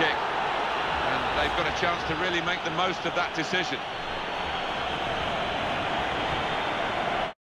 kick, and they've got a chance to really make the most of that decision.